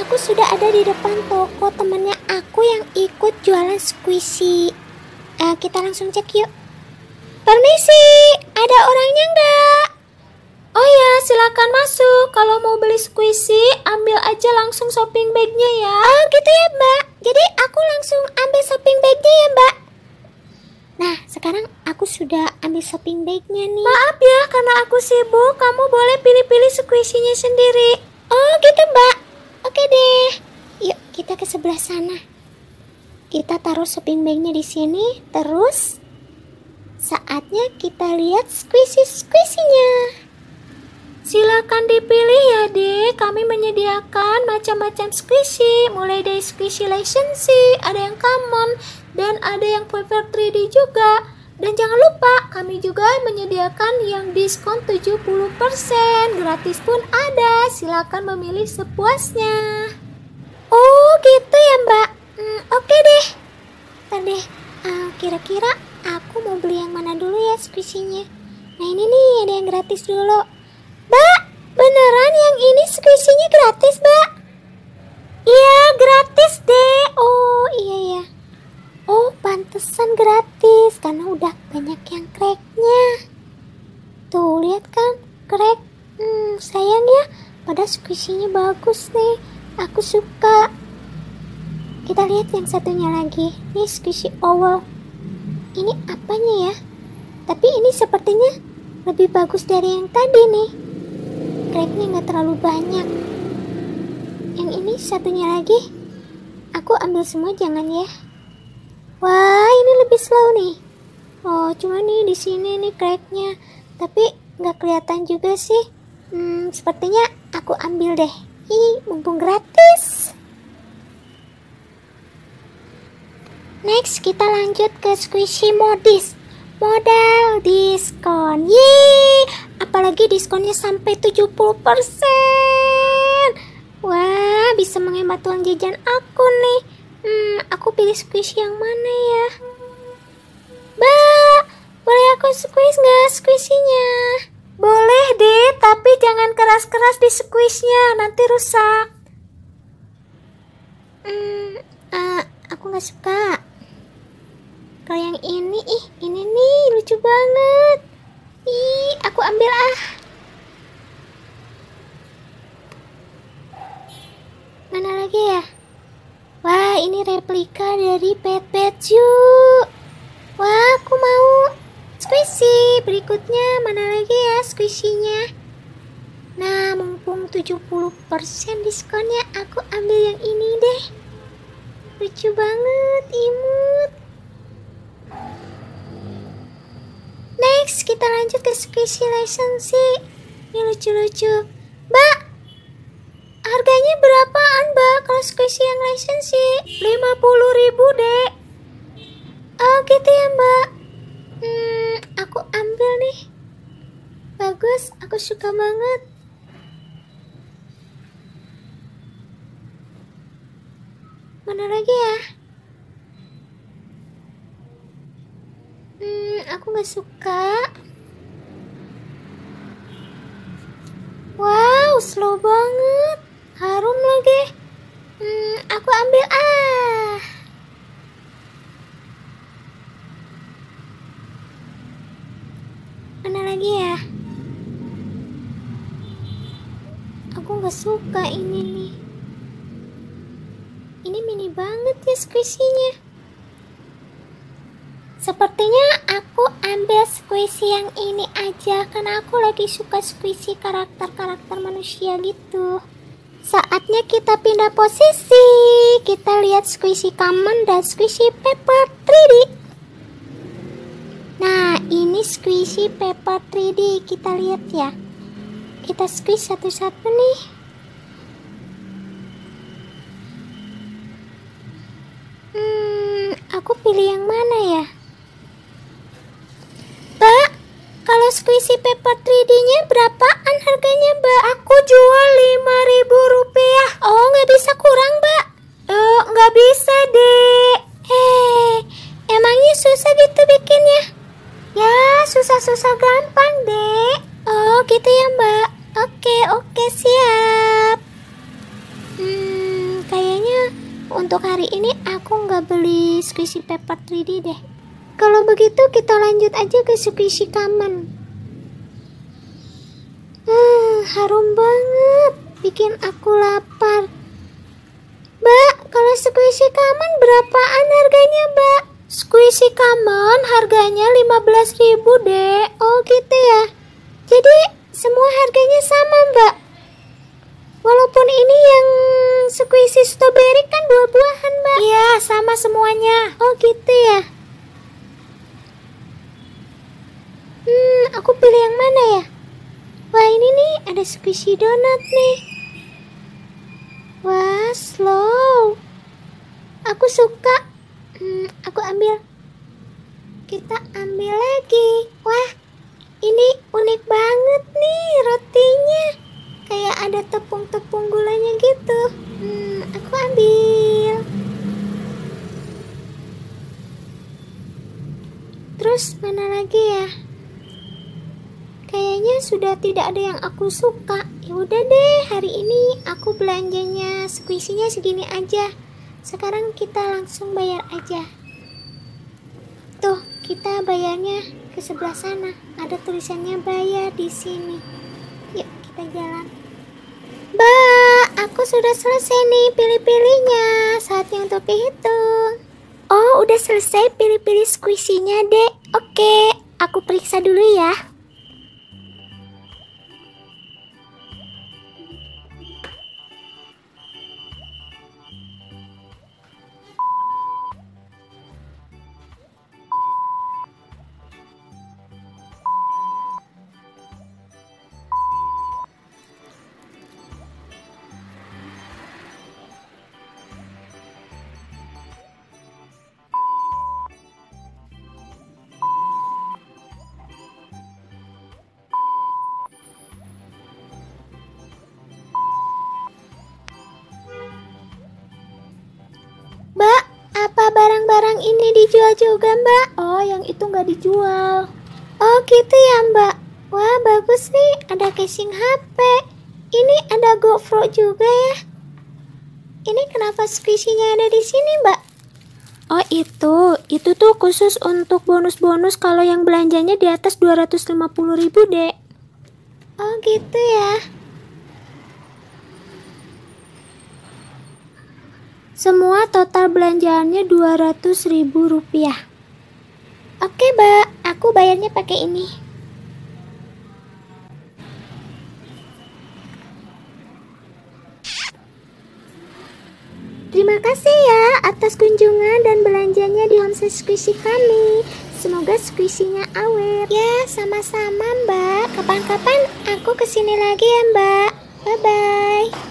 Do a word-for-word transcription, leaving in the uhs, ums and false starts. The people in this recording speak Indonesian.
aku sudah ada di depan toko temennya aku yang ikut jualan squishy. Uh, kita langsung cek yuk. Permisi, ada orangnya nggak? Oh ya, silakan masuk. Kalau mau beli squishy, ambil aja langsung shopping bagnya ya. Oh gitu ya mbak. Jadi aku langsung ambil shopping bagnya ya mbak. Nah, sekarang aku sudah ambil shopping bagnya nih. Maaf ya, karena aku sibuk. Kamu boleh pilih-pilih squishy-nya sendiri. Oh gitu mbak. Oke deh. Yuk kita ke sebelah sana. Kita taruh shopping bagnya di sini. Terus saatnya kita lihat squishy-squishy-nya. Silakan dipilih ya dek. Kami menyediakan macam-macam squishy. Mulai dari squishy licensee, ada yang common, dan ada yang paper tiga D juga. Dan jangan lupa, kami juga menyediakan yang diskon tujuh puluh persen. Gratis pun ada. Silakan memilih sepuasnya. Oh gitu ya mbak. Hmm, Oke okay deh. Ntar deh, uh, kira-kira aku mau beli yang mana dulu ya squishy-nya. Nah ini nih, ada yang gratis dulu. Mbak, beneran yang ini squishy-nya gratis mbak? Iya gratis deh. Oh iya ya. Oh, pantesan gratis karena udah banyak yang cracknya. Tuh, lihat kan, crack. Hmm, sayang ya, pada squishy-nya bagus nih. Aku suka. Kita lihat yang satunya lagi. Ini squishy owl. Ini apanya ya? Tapi ini sepertinya lebih bagus dari yang tadi nih. Cracknya nggak terlalu banyak. Yang ini satunya lagi. Aku ambil semua jangan ya. Wah, ini lebih slow nih. Oh, cuma nih di sini nih cracknya, tapi nggak kelihatan juga sih. Hmm, sepertinya aku ambil deh. Ih, mumpung gratis. Next, kita lanjut ke squishy modis. Modal diskon. Yeay, apalagi diskonnya sampai tujuh puluh persen. Wah, bisa menghemat uang jajan aku nih. Hmm, aku pilih squishy yang mana ya? Mbak, boleh aku squeeze nggak squishy-nya? Boleh deh, tapi jangan keras-keras di squeeze-nya, nanti rusak. Hmm, uh, aku nggak suka. Kalau yang ini, ih, ini nih lucu banget. Ih, aku ambil ah. Mana lagi ya? Wah, ini replika dari Pet Pet Zoo. Wah, aku mau squishy. Berikutnya mana lagi ya squishy-nya? Nah, mumpung tujuh puluh persen diskonnya, aku ambil yang ini deh. Lucu banget, imut. Next, kita lanjut ke squishy licensee. Ini lucu-lucu. Mbak, harganya berapaan mbak kalau squishy yang licensee? lima puluh ribu dek. Oh gitu ya mbak. Hmm, aku ambil nih. Bagus, aku suka banget. Mana lagi ya? Hmm, aku gak suka. Wow, slow banget. Harum lagi. Hmm, aku ambil ah. Mana lagi ya? Aku nggak suka ini nih. Ini mini banget ya squishy-nya. Sepertinya aku ambil squishy yang ini aja karena aku lagi suka squishy karakter-karakter manusia gitu. Saatnya kita pindah posisi. Kita lihat squishy common dan squishy paper tiga D. Nah, ini squishy paper tiga D. Kita lihat ya. Kita squeeze satu-satu nih. Hmm, aku pilih yang mana ya? Mbak, kalau squishy paper tiga D-nya berapaan harganya, Mbak? Aku jual lima ribu rupiah. Oh, nggak bisa kurang, Mbak? Oh, nggak bisa, Dek. Hei, emangnya susah gitu bikinnya? Ya, susah-susah gampang, Dek. Oh, gitu ya, Mbak. Oke, oke, siap. Hmm, untuk hari ini aku nggak beli squishy paper tiga D deh. Kalau begitu kita lanjut aja ke squishy common. Hmm, harum banget, bikin aku lapar. Mbak, kalau squishy common berapaan harganya, Mbak? Squishy common harganya lima belas ribu, Dek. Oh, gitu ya. Jadi, semua harganya sama, Mbak. Walaupun ini yang squishy strawberry kan buah-buahan, Mbak. Iya, sama semuanya. Oh, gitu ya. Hmm, aku pilih yang mana ya? Wah, ini nih ada squishy donut nih. Wah, slow. Aku suka. Hmm, aku ambil. Kita ambil lagi. Wah, ini unik banget nih rotinya. Kayak ada tepung-tepung gulanya gitu. Hmm, aku ambil. Terus mana lagi ya? Kayaknya sudah tidak ada yang aku suka. Ya udah deh, hari ini aku belanjanya squishy-nya segini aja. Sekarang kita langsung bayar aja. Tuh, kita bayarnya ke sebelah sana. Ada tulisannya bayar di sini. Yuk, kita jalan. Mbak, aku sudah selesai nih pilih-pilihnya. Saatnya untuk dihitung. Oh, udah selesai pilih-pilih squishy-nya, Dek. Oke, aku periksa dulu ya. Mbak, apa barang-barang ini dijual juga, Mbak? Oh, yang itu nggak dijual. Oh, gitu ya, Mbak. Wah, bagus nih. Ada casing H P. Ini ada GoPro juga ya. Ini kenapa squishy-nya ada di sini, Mbak? Oh, itu. Itu tuh khusus untuk bonus-bonus kalau yang belanjanya di atas dua ratus lima puluh ribu, Dek. Oh, gitu ya. Semua total belanjaannya dua ratus ribu rupiah. Oke, Mbak, aku bayarnya pakai ini. Terima kasih ya atas kunjungan dan belanjanya di Homestay Squishy kami. Semoga squishy-nya awet. Ya, sama-sama, Mbak. Kapan-kapan aku kesini lagi ya, Mbak. Bye-bye.